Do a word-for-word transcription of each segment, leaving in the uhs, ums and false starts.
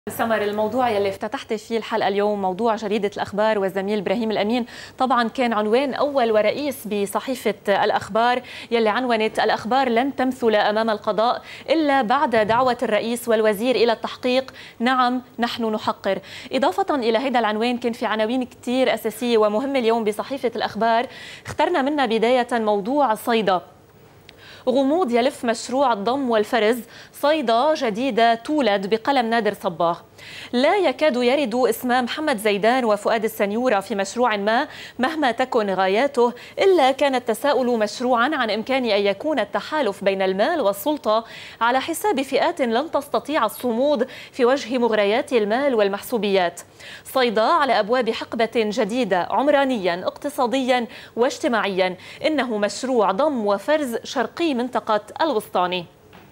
سمر، الموضوع يلي افتتحت فيه الحلقة اليوم موضوع جريدة الأخبار والزميل إبراهيم الأمين طبعا كان عنوان أول ورئيس بصحيفة الأخبار يلي عنونت الأخبار لن تمثل أمام القضاء إلا بعد دعوة الرئيس والوزير إلى التحقيق. نعم نحن نحقر. إضافة إلى هذا العنوان كان في عناوين كتير أساسية ومهمة اليوم بصحيفة الأخبار، اخترنا منها بداية موضوع صيدا. غموض يلف مشروع الضم والفرز، صيدا جديدة تولد بقلم نادر صباغ. لا يكاد يرد اسم محمد زيدان وفؤاد السنيورة في مشروع ما مهما تكن غاياته، إلا كان التساؤل مشروعا عن إمكان أن يكون التحالف بين المال والسلطة على حساب فئات لن تستطيع الصمود في وجه مغريات المال والمحسوبيات. صيدا على أبواب حقبة جديدة عمرانيا اقتصاديا واجتماعيا، إنه مشروع ضم وفرز شرقي منطقة الوسطاني.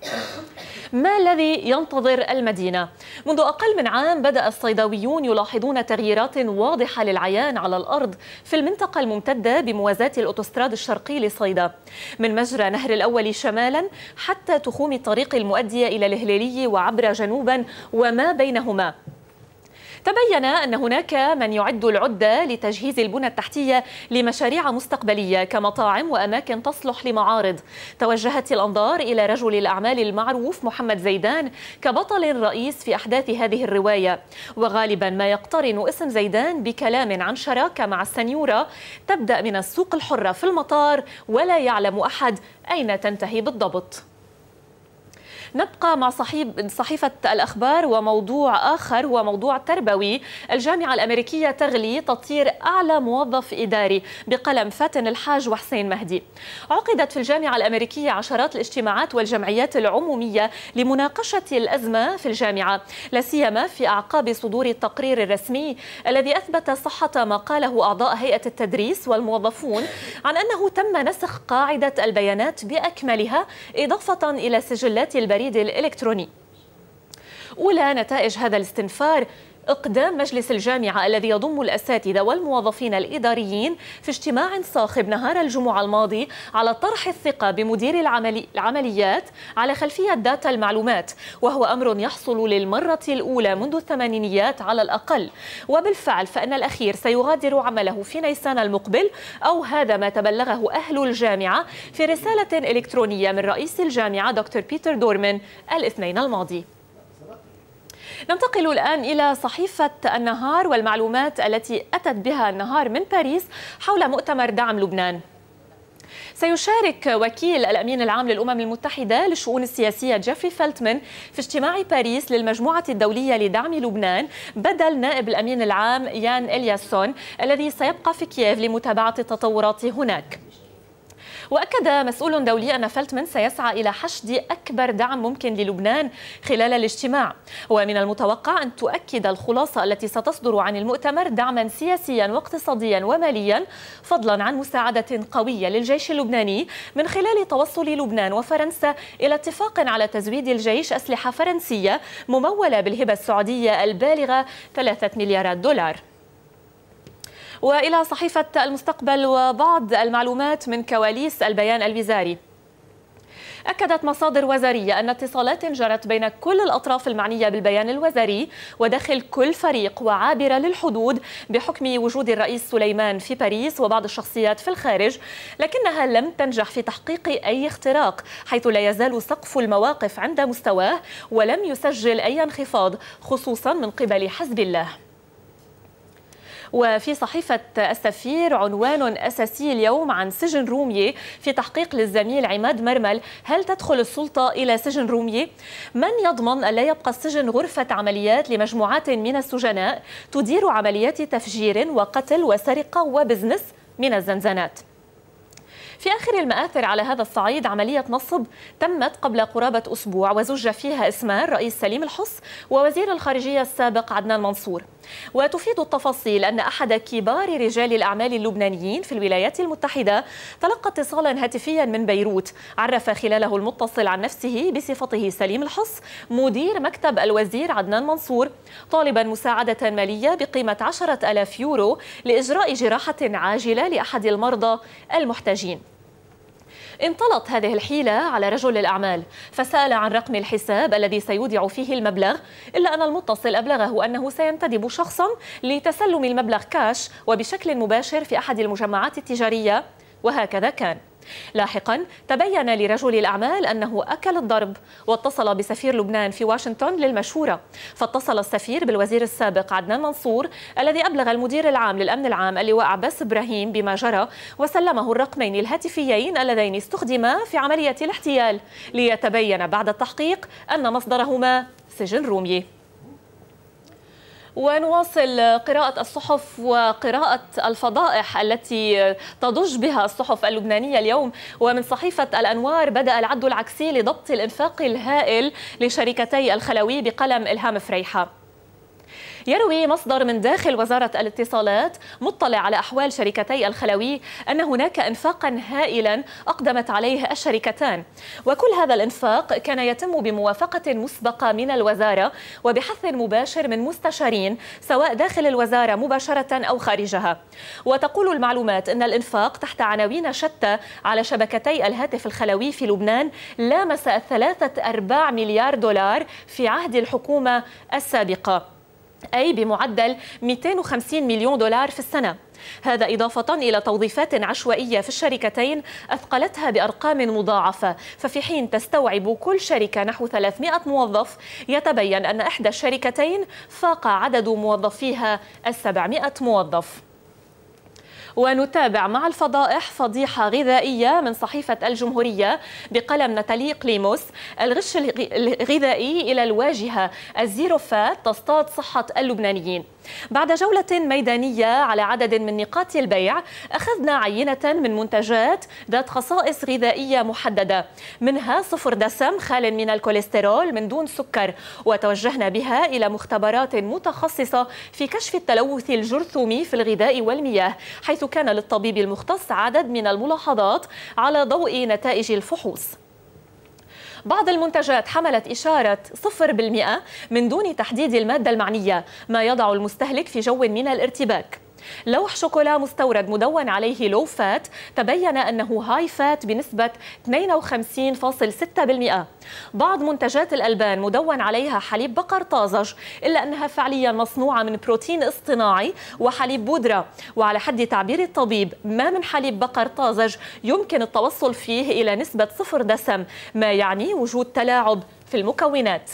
ما الذي ينتظر المدينة؟ منذ أقل من عام بدأ الصيداويون يلاحظون تغييرات واضحة للعيان على الأرض في المنطقة الممتدة بموازاة الأوتوستراد الشرقي لصيدا، من مجرى نهر الأول شمالا حتى تخوم الطريق المؤدية إلى الهليلي وعبر جنوبا وما بينهما. تبين أن هناك من يعد العدة لتجهيز البنى التحتية لمشاريع مستقبلية كمطاعم وأماكن تصلح لمعارض. توجهت الأنظار إلى رجل الأعمال المعروف محمد زيدان كبطل رئيس في أحداث هذه الرواية، وغالبا ما يقترن اسم زيدان بكلام عن شراكة مع السنيورة تبدأ من السوق الحرة في المطار ولا يعلم أحد أين تنتهي بالضبط. نبقى مع صحيفة الأخبار وموضوع آخر هو موضوع تربوي. الجامعة الأمريكية تغلي تطير أعلى موظف إداري بقلم فاتن الحاج وحسين مهدي. عقدت في الجامعة الأمريكية عشرات الاجتماعات والجمعيات العمومية لمناقشة الأزمة في الجامعة، لا سيما في أعقاب صدور التقرير الرسمي الذي أثبت صحة ما قاله أعضاء هيئة التدريس والموظفون عن أنه تم نسخ قاعدة البيانات بأكملها إضافة إلى سجلات البريد الإلكتروني. أولى نتائج هذا الاستنفار إقدام مجلس الجامعة الذي يضم الأساتذة والموظفين الإداريين في اجتماع صاخب نهار الجمعة الماضي على طرح الثقة بمدير العملي العمليات على خلفية داتا المعلومات، وهو أمر يحصل للمرة الأولى منذ الثمانينيات على الأقل. وبالفعل فإن الأخير سيغادر عمله في نيسان المقبل، أو هذا ما تبلغه أهل الجامعة في رسالة إلكترونية من رئيس الجامعة دكتور بيتر دورمان الاثنين الماضي. ننتقل الآن إلى صحيفة النهار والمعلومات التي أتت بها النهار من باريس حول مؤتمر دعم لبنان. سيشارك وكيل الأمين العام للأمم المتحدة للشؤون السياسية جيفري فلتمان في اجتماع باريس للمجموعة الدولية لدعم لبنان بدل نائب الأمين العام يان إلياسون الذي سيبقى في كييف لمتابعة التطورات هناك. وأكد مسؤول دولي أن فلتمان سيسعى إلى حشد أكبر دعم ممكن للبنان خلال الاجتماع، ومن المتوقع أن تؤكد الخلاصة التي ستصدر عن المؤتمر دعما سياسيا واقتصاديا وماليا، فضلا عن مساعدة قوية للجيش اللبناني من خلال توصل لبنان وفرنسا إلى اتفاق على تزويد الجيش أسلحة فرنسية ممولة بالهبة السعودية البالغة ثلاثة مليارات دولار. وإلى صحيفة المستقبل وبعض المعلومات من كواليس البيان الوزاري. أكدت مصادر وزارية أن اتصالات جرت بين كل الأطراف المعنية بالبيان الوزاري وداخل كل فريق وعابرة للحدود بحكم وجود الرئيس سليمان في باريس وبعض الشخصيات في الخارج، لكنها لم تنجح في تحقيق أي اختراق، حيث لا يزال سقف المواقف عند مستواه ولم يسجل أي انخفاض خصوصا من قبل حزب الله. وفي صحيفة السفير عنوان أساسي اليوم عن سجن رومية في تحقيق للزميل عماد مرمل: هل تدخل السلطة إلى سجن رومية؟ من يضمن أن لا يبقى السجن غرفة عمليات لمجموعات من السجناء تدير عمليات تفجير وقتل وسرقة وبزنس من الزنزانات؟ في آخر المآثر على هذا الصعيد عملية نصب تمت قبل قرابة أسبوع وزج فيها اسمان الرئيس سليم الحص ووزير الخارجية السابق عدنان منصور. وتفيد التفاصيل أن أحد كبار رجال الأعمال اللبنانيين في الولايات المتحدة تلقى اتصالا هاتفيا من بيروت عرف خلاله المتصل عن نفسه بصفته سليم الحص مدير مكتب الوزير عدنان منصور، طالبا مساعدة مالية بقيمة عشرة آلاف يورو لإجراء جراحة عاجلة لأحد المرضى المحتاجين. انطلت هذه الحيلة على رجل الأعمال فسأل عن رقم الحساب الذي سيودع فيه المبلغ، إلا أن المتصل أبلغه أنه سينتدب شخصا لتسلم المبلغ كاش وبشكل مباشر في أحد المجمعات التجارية، وهكذا كان. لاحقا تبين لرجل الأعمال أنه أكل الضرب واتصل بسفير لبنان في واشنطن للمشورة، فاتصل السفير بالوزير السابق عدنان منصور الذي أبلغ المدير العام للأمن العام اللواء عباس إبراهيم بما جرى، وسلمه الرقمين الهاتفيين اللذين استخدما في عملية الاحتيال، ليتبين بعد التحقيق أن مصدرهما سجن رومي. ونواصل قراءة الصحف وقراءة الفضائح التي تضج بها الصحف اللبنانية اليوم. ومن صحيفة الأنوار بدأ العد العكسي لضبط الإنفاق الهائل لشركتي الخلوي بقلم إلهام فريحة. يروي مصدر من داخل وزارة الاتصالات مطلع على أحوال شركتي الخلوي أن هناك إنفاقا هائلا أقدمت عليه الشركتان، وكل هذا الإنفاق كان يتم بموافقة مسبقة من الوزارة وبحث مباشر من مستشارين سواء داخل الوزارة مباشرة أو خارجها. وتقول المعلومات أن الإنفاق تحت عناوين شتى على شبكتي الهاتف الخلوي في لبنان لامس ثلاثة أرباع مليار دولار في عهد الحكومة السابقة، أي بمعدل مئتين وخمسين مليون دولار في السنة. هذا إضافة إلى توظيفات عشوائية في الشركتين أثقلتها بأرقام مضاعفة، ففي حين تستوعب كل شركة نحو ثلاثمئة موظف، يتبين أن إحدى الشركتين فاق عدد موظفيها السبعمئة موظف. ونتابع مع الفضائح فضيحة غذائية من صحيفة الجمهورية بقلم نتالي قليموس. الغش الغذائي إلى الواجهة، الزيروفات تصطاد صحة اللبنانيين. بعد جولة ميدانية على عدد من نقاط البيع أخذنا عينة من منتجات ذات خصائص غذائية محددة، منها صفر دسم خال من الكوليسترول من دون سكر، وتوجهنا بها إلى مختبرات متخصصة في كشف التلوث الجرثومي في الغذاء والمياه، حيث كان للطبيب المختص عدد من الملاحظات على ضوء نتائج الفحوص. بعض المنتجات حملت إشارة صفر بالمئة من دون تحديد المادة المعنية، ما يضع المستهلك في جو من الارتباك. لوح شوكولا مستورد مدون عليه لو فات تبين أنه هاي فات بنسبة اثنين وخمسين فاصلة ستة بالمئة. بعض منتجات الألبان مدون عليها حليب بقر طازج، إلا أنها فعليا مصنوعة من بروتين اصطناعي وحليب بودرة، وعلى حد تعبير الطبيب ما من حليب بقر طازج يمكن التوصل فيه إلى نسبة صفر دسم، ما يعني وجود تلاعب في المكونات.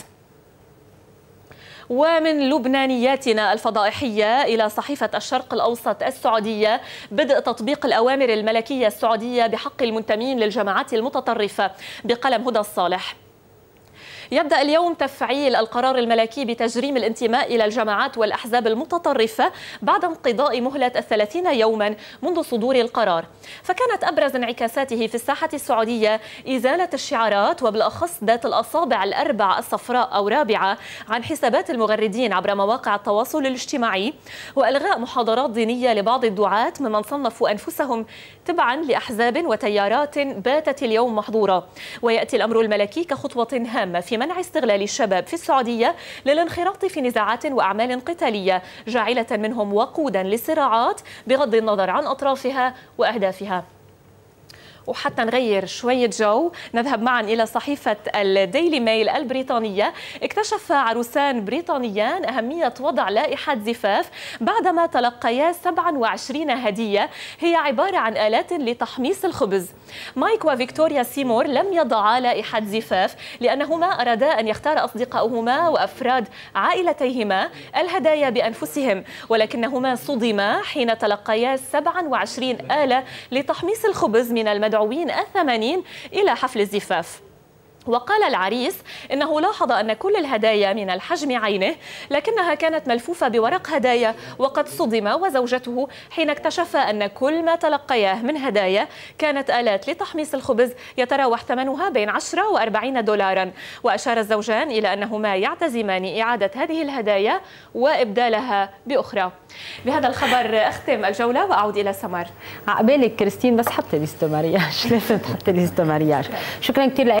ومن لبنانياتنا الفضائحية إلى صحيفة الشرق الأوسط السعودية، بدء تطبيق الأوامر الملكية السعودية بحق المنتمين للجماعات المتطرفة بقلم هدى الصالح. يبدأ اليوم تفعيل القرار الملكي بتجريم الانتماء إلى الجماعات والأحزاب المتطرفة بعد انقضاء مهلة الثلاثين يوما منذ صدور القرار، فكانت أبرز انعكاساته في الساحة السعودية إزالة الشعارات وبالأخص ذات الأصابع الأربع الصفراء أو رابعة عن حسابات المغردين عبر مواقع التواصل الاجتماعي، وإلغاء محاضرات دينية لبعض الدعاة ممن صنفوا أنفسهم تبعا لأحزاب وتيارات باتت اليوم محظورة. ويأتي الأمر الملكي كخطوة هامة في منع استغلال الشباب في السعودية للانخراط في نزاعات وأعمال قتالية، جاعلة منهم وقودا لصراعات بغض النظر عن أطرافها وأهدافها. وحتى نغير شوية جو نذهب معا إلى صحيفة الديلي ميل البريطانية. اكتشف عروسان بريطانيان أهمية وضع لائحة زفاف بعدما تلقيا سبعة وعشرين هدية هي عبارة عن آلات لتحميص الخبز. مايك وفيكتوريا سيمور لم يضعا لائحة زفاف لأنهما أرادا أن يختار أصدقاؤهما وأفراد عائلتيهما الهدايا بأنفسهم، ولكنهما صدما حين تلقيا سبعة وعشرين آلة لتحميص الخبز من المدعوين الثمانين إلى حفل الزفاف. وقال العريس إنه لاحظ أن كل الهدايا من الحجم عينه، لكنها كانت ملفوفة بورق هدايا، وقد صدم وزوجته حين اكتشف أن كل ما تلقياه من هدايا كانت آلات لتحميص الخبز يتراوح ثمنها بين عشرة وأربعين دولارا. وأشار الزوجان إلى أنهما يعتزمان إعادة هذه الهدايا وإبدالها بأخرى. بهذا الخبر أختم الجولة وأعود إلى سمر. عقبالك كريستين، بس حطي ليستو مارياج، لازم تحطي ليستو مارياج. شكرا كثير.